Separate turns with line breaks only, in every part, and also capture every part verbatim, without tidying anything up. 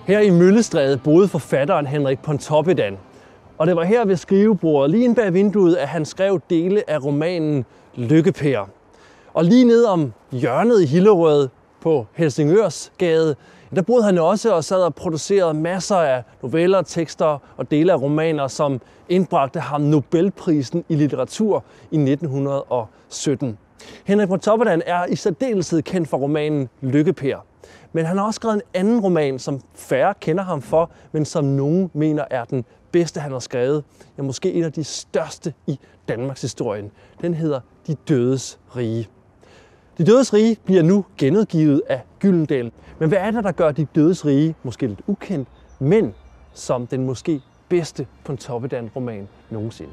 Her i Møllestræde boede forfatteren Henrik Pontoppidan. Og det var her ved skrivebordet, lige inde bag vinduet, at han skrev dele af romanen Lykke-Per. Og lige ned om hjørnet i Hillerød på Helsingørsgade, der boede han også og sad og producerede masser af noveller, tekster og dele af romaner, som indbragte ham Nobelprisen i litteratur i nitten sytten. Henrik Pontoppidan er i særdeleshed kendt for romanen Lykke-Per. Men han har også skrevet en anden roman, som færre kender ham for, men som nogen mener er den bedste, han har skrevet. Ja, måske en af de største i Danmarks historien. Den hedder De Dødes Rige. De Dødes Rige bliver nu genudgivet af Gyldendal. Men hvad er det, der gør De Dødes Rige måske lidt ukendt, men som den måske bedste Pontoppidan-roman nogensinde?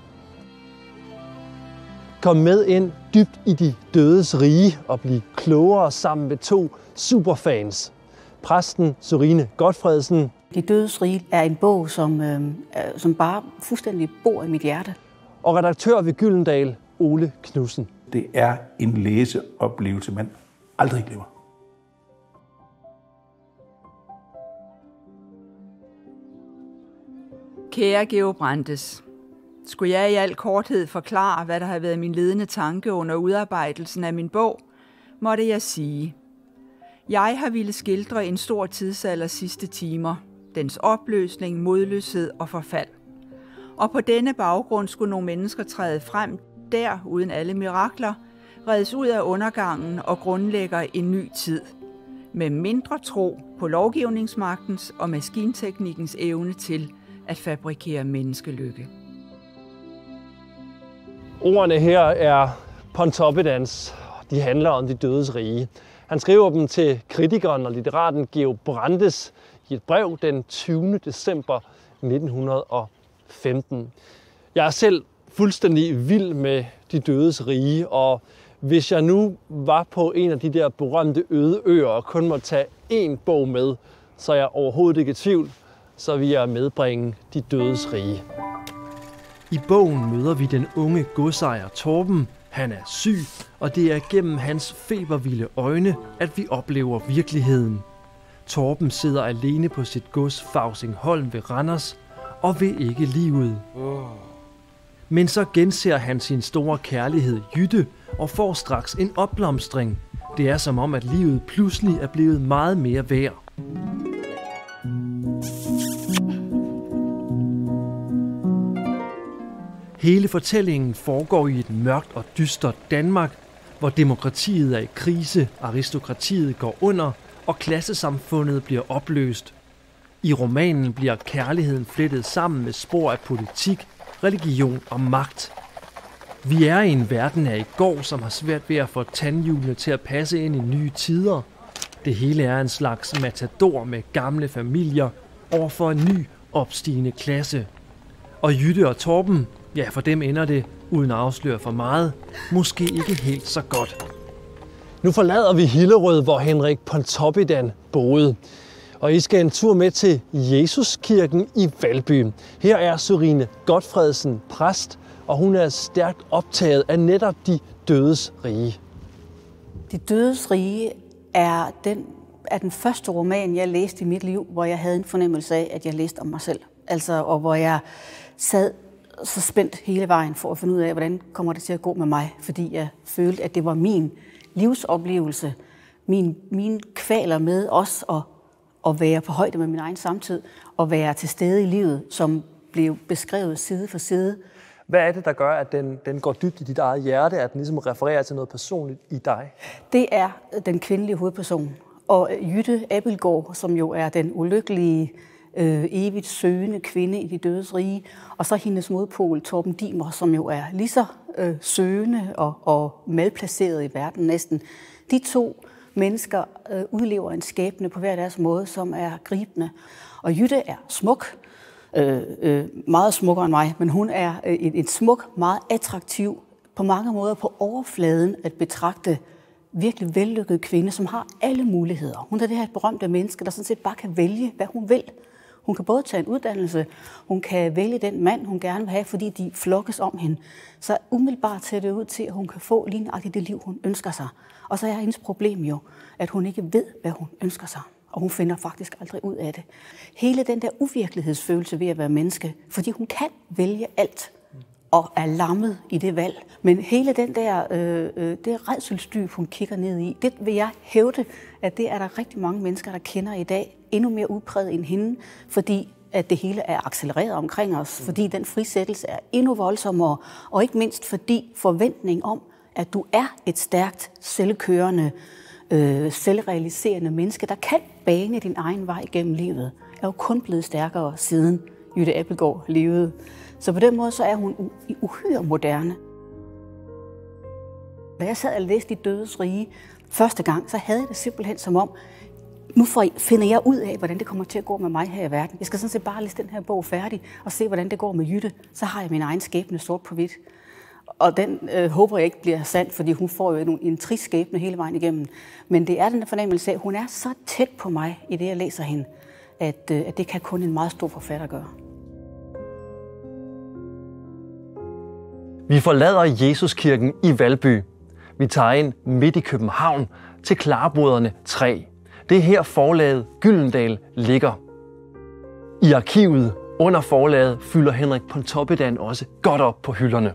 Kom med ind dybt i De Dødes Rige og bliv klogere sammen med to superfans. Præsten Sørine Gotfredsen.
De Dødes Rige er en bog, som, øh, som bare fuldstændig bor i mit hjerte.
Og redaktør ved Gyldendal, Ole Knudsen.
Det er en læseoplevelse, man aldrig glemmer.
Kære Georg Brandes, skulle jeg i al korthed forklare, hvad der har været min ledende tanke under udarbejdelsen af min bog, måtte jeg sige. Jeg har ville skildre en stor tidsalders sidste timer, dens opløsning, modløshed og forfald. Og på denne baggrund skulle nogle mennesker træde frem, der uden alle mirakler, reddes ud af undergangen og grundlægger en ny tid. Med mindre tro på lovgivningsmagtens og maskinteknikkens evne til at fabrikere menneskelykke.
Ordene her er Pontoppidans. De handler om De Dødes Rige. Han skriver dem til kritikeren og litteraten Georg Brandes i et brev den tyvende december nitten femten. Jeg er selv fuldstændig vild med De Dødes Rige, og hvis jeg nu var på en af de der berømte øde øer og kun måtte tage én bog med, så er jeg overhovedet ikke i tvivl, så vil jeg medbringe De Dødes Rige. I bogen møder vi den unge godsejer Torben. Han er syg, og det er gennem hans febervilde øjne, at vi oplever virkeligheden. Torben sidder alene på sit gods Fausingholm ved Randers og vil ikke livet. Men så genser han sin store kærlighed Jytte og får straks en opblomstring. Det er som om, at livet pludselig er blevet meget mere værd. Hele fortællingen foregår i et mørkt og dystert Danmark, hvor demokratiet er i krise, aristokratiet går under og klassesamfundet bliver opløst. I romanen bliver kærligheden flettet sammen med spor af politik, religion og magt. Vi er i en verden af i går, som har svært ved at få tandhjulene til at passe ind i nye tider. Det hele er en slags matador med gamle familier overfor en ny opstigende klasse. Og Jytte og Torben, ja, for dem ender det, uden at afsløre for meget, måske ikke helt så godt. Nu forlader vi Hillerød, hvor Henrik Pontoppidan boede. Og I skal en tur med til Jesuskirken i Valby. Her er Sørine Gotfredsen præst, og hun er stærkt optaget af netop De Dødes Rige.
De Dødes Rige er den, er den første roman, jeg læste i mit liv, hvor jeg havde en fornemmelse af, at jeg læste om mig selv. Altså, og hvor jeg sad så spændt hele vejen for at finde ud af, hvordan kommer det til at gå med mig, fordi jeg følte, at det var min livsoplevelse, min, mine kvaler med os at, at være på højde med min egen samtid, og være til stede i livet, som blev beskrevet side for side.
Hvad er det, der gør, at den, den går dybt i dit eget hjerte, at den ligesom refererer til noget personligt i dig?
Det er den kvindelige hovedperson. Og Jytte Abildgaard, som jo er den ulykkelige, øh, evigt søgende kvinde i De Dødes Rige, og så hendes modpol, Torben Dimer, som jo er lige så øh, søgende og, og malplaceret i verden næsten. De to mennesker øh, udlever en skæbne på hver deres måde, som er gribende. Og Jytte er smuk, øh, øh, meget smukkere end mig, men hun er øh, en, en smuk, meget attraktiv, på mange måder på overfladen at betragte virkelig vellykket kvinde, som har alle muligheder. Hun er det her berømte menneske, der sådan set bare kan vælge, hvad hun vil. Hun kan både tage en uddannelse, hun kan vælge den mand, hun gerne vil have, fordi de flokkes om hende. Så umiddelbart ser det ud til, at hun kan få lige nøjagtigt det liv, hun ønsker sig. Og så er hendes problem jo, at hun ikke ved, hvad hun ønsker sig. og hun finder faktisk aldrig ud af det. Hele den der uvirkelighedsfølelse ved at være menneske, fordi hun kan vælge alt, og er lammet i det valg. Men hele den der, øh, øh, det rædselsdyb, hun kigger ned i, det vil jeg hævde, at det er der rigtig mange mennesker, der kender i dag, endnu mere udpræget end hende, fordi at det hele er accelereret omkring os, fordi den frisættelse er endnu voldsommere, og ikke mindst fordi forventning om, at du er et stærkt, selvkørende, øh, selvrealiserende menneske, der kan bane din egen vej gennem livet, er jo kun blevet stærkere siden Jytte Abildgaard levede. Så på den måde så er hun uhyre moderne. Da jeg sad og læste De Dødes Rige første gang, så havde jeg det simpelthen som om, nu finder jeg ud af, hvordan det kommer til at gå med mig her i verden. Jeg skal sådan set bare læse den her bog færdig og se, hvordan det går med Jytte. Så har jeg min egen skæbne sort på hvidt. Og den øh, håber jeg ikke bliver sandt, fordi hun får jo en, en trist skæbne hele vejen igennem. Men det er den fornemmelse af, at hun er så tæt på mig i det, jeg læser hende, at, øh, at det kan kun en meget stor forfatter gøre.
Vi forlader Jesuskirken i Valby. Vi tager ind midt i København til Klarboderne tre. Det er her forlaget Gyldendal ligger. I arkivet under forlaget fylder Henrik Pontoppidan også godt op på hylderne.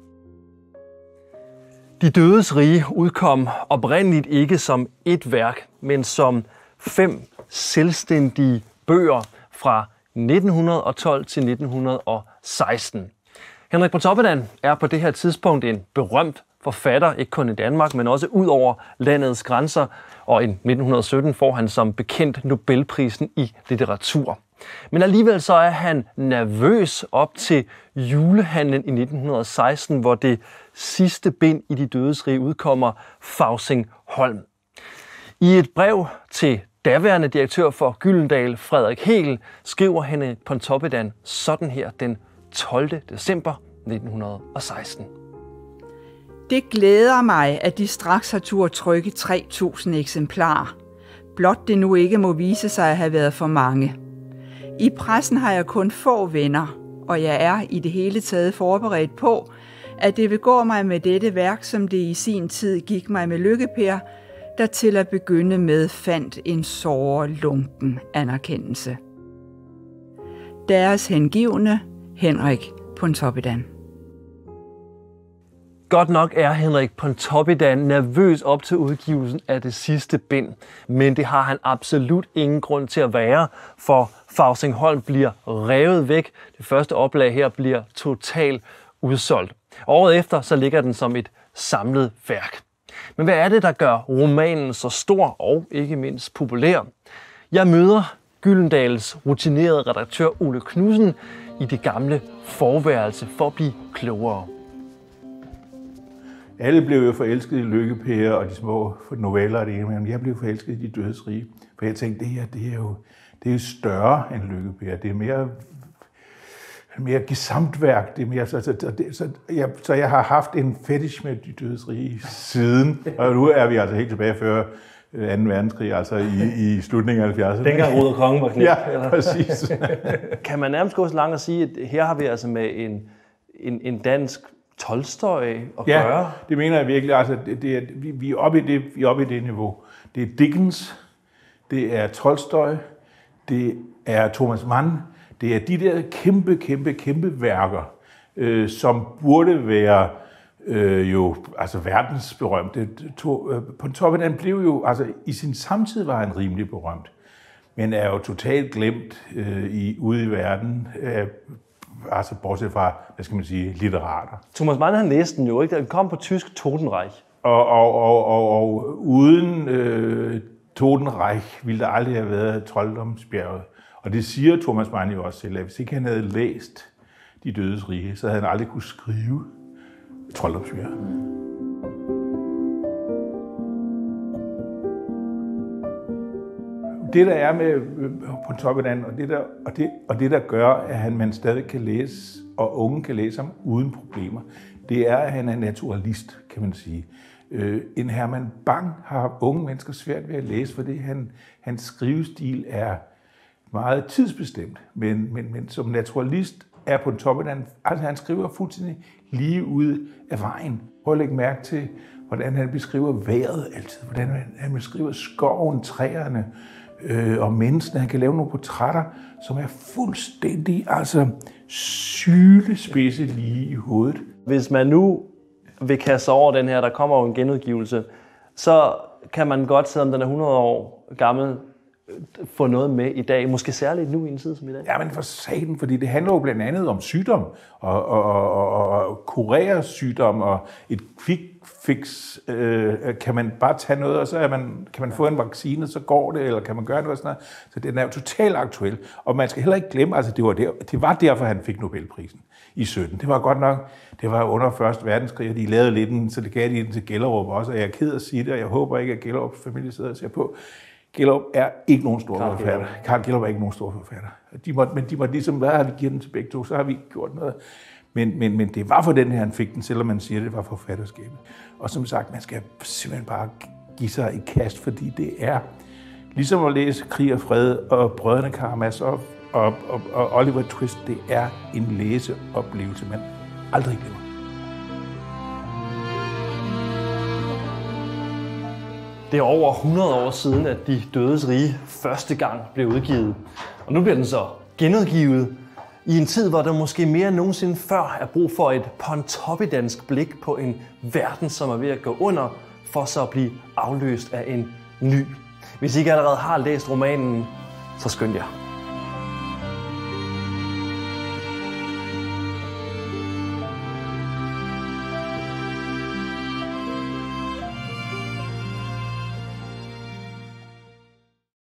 De Dødes Rige udkom oprindeligt ikke som et værk, men som fem selvstændige bøger fra nitten tolv til nitten seksten. Henrik Pontoppidan er på det her tidspunkt en berømt forfatter, ikke kun i Danmark, men også ud over landets grænser, og i nitten sytten får han som bekendt Nobelprisen i litteratur. Men alligevel så er han nervøs op til julehandlen i nitten seksten, hvor det sidste bind i De Dødes Rige udkommer, Fausing Holm. I et brev til daværende direktør for Gyldendal, Frederik Hegel, skriver Henrik Pontoppidan sådan her den tolvte december nitten seksten.
Det glæder mig, at de straks har tur trykke tre tusind eksemplarer. Blot det nu ikke må vise sig at have været for mange. I pressen har jeg kun få venner, og jeg er i det hele taget forberedt på, at det vil gå mig med dette værk, som det i sin tid gik mig med Lykke-Per, der til at begynde med fandt en såre lunken anerkendelse. Deres hengivne Henrik Pontoppidan.
Godt nok er Henrik Pontoppidan nervøs op til udgivelsen af det sidste bind, men det har han absolut ingen grund til at være, for Fausing Holm bliver revet væk. Det første oplag her bliver totalt udsolgt. Året efter så ligger den som et samlet værk. Men hvad er det, der gør romanen så stor og ikke mindst populær? Jeg møder Gyldendals rutinerede redaktør Ole Knudsen i det gamle forværelse for at blive klogere.
Alle blev jo forelsket i Lykke-Per og de små noveller og det ene, men jeg blev forelsket i De Dødes Rige. For jeg tænkte, det her det er jo det er større end Lykke-Per. Det er mere, mere gesamtværk. Det er mere, så, så, det, så, jeg, så jeg har haft en fetish med De Dødes Rige siden. Og nu er vi altså helt tilbage før anden verdenskrig, altså i, i slutningen af halvfjerdserne.
Dengang Ruder Kongen var knægt.
Ja, eller? Præcis.
Kan man nærmest gå så langt og sige, at her har vi altså med en, en, en dansk Tolstoj at
ja,
gøre?
Det mener jeg virkelig. Altså, det, det er, vi, vi, er oppe i det, vi er oppe i det niveau. Det er Dickens, det er Tolstoj, det er Thomas Mann, det er de der kæmpe, kæmpe, kæmpe værker, øh, som burde være øh, jo altså verdensberømte. Pontoppidan blev jo, altså i sin samtid var han rimelig berømt, men er jo totalt glemt øh, i, ude i verden. Øh, Altså bortset fra, hvad skal man sige, litterater.
Thomas Mann, han læste den jo ikke. Den kom på tysk Totenreich.
Og, og, og, og, og uden øh, Totenreich ville der aldrig have været Trolddomsbjerget. Og det siger Thomas Mann jo også selv, at hvis ikke han havde læst De Dødes Rige, så havde han aldrig kunne skrive Trolddomsbjerget. Det, der er med Pontoppidan, og det, der, og, det, og det, der gør, at han, man stadig kan læse, og unge kan læse ham uden problemer, det er, at han er naturalist, kan man sige. Øh, en Herman Bang har unge mennesker svært ved at læse, fordi han, hans skrivestil er meget tidsbestemt. Men, men, men som naturalist er Pontoppidan, altså han skriver fuldstændig lige ude af vejen. Prøv at lægge mærke til, hvordan han beskriver vejret altid, hvordan han beskriver skoven, træerne, øh, om menneskene. Han kan lave nogle portrætter, som er fuldstændig altså sylespidse lige i hovedet.
Hvis man nu vil kaste over den her, der kommer jo en genudgivelse, så kan man godt, selvom den er hundrede år gammel, få noget med i dag. Måske særligt nu i en tid som i dag.
Ja, men for satan, fordi det handler jo blandt andet om sygdom, og, og, og, og, og kurere sygdom, og et quick fix, øh, kan man bare tage noget, og så er man, kan man få en vaccine, så går det, eller kan man gøre noget sådan noget. Så den er jo totalt aktuel, og man skal heller ikke glemme, altså det var, der, det var derfor, han fik Nobelprisen i sytten. Det var godt nok, det var under første verdenskrig, og de lavede lidt en, så det gav de den til Gellerup også, og jeg er ked af at sige det, og jeg håber ikke, at Gellerups familie sidder og ser på. Gellerup er ikke nogen stor Carl forfatter. Gellerup. Carl Gellerup er ikke nogen stor forfatter. De må, men de må ligesom, hvad har vi givet den til begge to, så har vi ikke gjort noget. Men, men, men det var for den her, han fik den, selvom man siger, at det var forfatterskabet. Og som sagt, man skal simpelthen bare give sig et kast, fordi det er ligesom at læse Krig og Fred og Brødrene Karamazov og, og, og Oliver Twist. Det er en læseoplevelse, man aldrig glemmer.
Det er over hundrede år siden, at De Dødes Rige første gang blev udgivet. Og nu bliver den så genudgivet i en tid, hvor der måske mere end nogensinde før er brug for et pontoppidansk blik på en verden, som er ved at gå under, for så at blive afløst af en ny. Hvis I ikke allerede har læst romanen, så skynd jer.